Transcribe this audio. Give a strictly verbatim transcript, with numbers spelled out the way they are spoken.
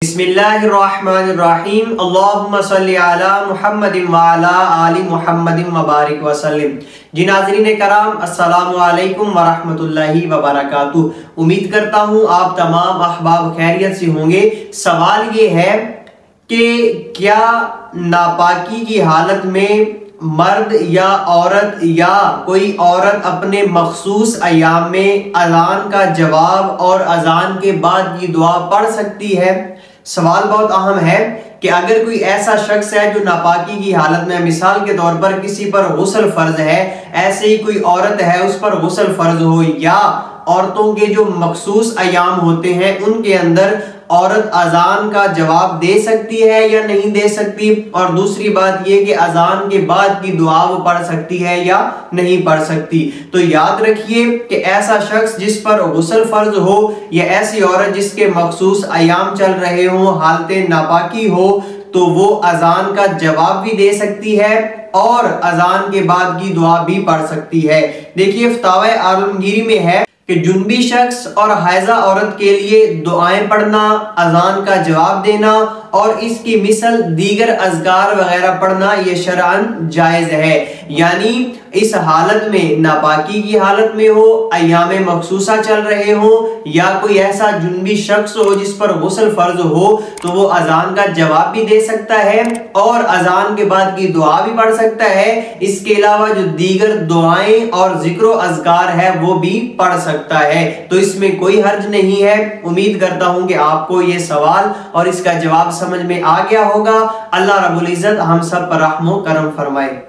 बिस्मिल्लाहिर्रहमानिर्रहीम अल्लाहुम्मा सल्ली अला मुहम्मदिन व अला आलि मुहम्मदिन व बारिक व सल्लिम। जी नाज़रीन कराम, अस्सलामु अलैकुम व रहमतुल्लाहि व बरकातुहू। उम्मीद करता हूँ आप तमाम अहबाब खैरियत से होंगे। सवाल ये है कि क्या नापाकी की हालत में मर्द या औरत या कोई औरत अपने मखसूस अयाम में अज़ान का जवाब और अज़ान के बाद की दुआ पढ़ सकती है? सवाल बहुत अहम है कि अगर कोई ऐसा शख्स है जो नापाकी की हालत में, मिसाल के तौर पर किसी पर गुस्ल फर्ज है, ऐसे ही कोई औरत है उस पर गुस्ल फर्ज हो, या औरतों के जो मखसूस अयाम होते हैं उनके अंदर औरत अजान का जवाब दे सकती है या नहीं दे सकती, और दूसरी बात यह कि अजान के बाद की दुआ वो पढ़ सकती है या नहीं पढ़ सकती। तो याद रखिए कि ऐसा शख्स जिस पर गुस्ल फर्ज हो या ऐसी औरत जिसके मखसूस अयाम चल रहे हो, हालते नापाकी हो, तो वो अजान का जवाब भी दे सकती है और अजान के बाद की दुआ भी पढ़ सकती है। देखिए फतावा आलमगीरी में है कि जुनबी शख्स और हायजा औरत के लिए दुआएं पढ़ना, अजान का जवाब देना और इसकी मिसल दीगर अज़कार वगैरह पढ़ना ये शरअन जायज़ है। यानी इस हालत में, नापाकी की हालत में हो, अय्याम मखसूसा चल रहे हो, या कोई ऐसा जुनबी शख्स हो जिस पर गुस्ल फर्ज हो, तो वो अजान का जवाब भी दे सकता है और अजान के बाद की दुआ भी पढ़ सकता है। इसके अलावा जो दीगर दुआएं और जिक्र अज़कार है वो भी पढ़ सकता है। तो इसमें कोई हर्ज नहीं है। उम्मीद करता हूं कि आपको ये सवाल और इसका जवाब समझ में आ गया होगा। अल्लाह रब्बुल इज्जत हम सब पर रहमो करम फरमाए।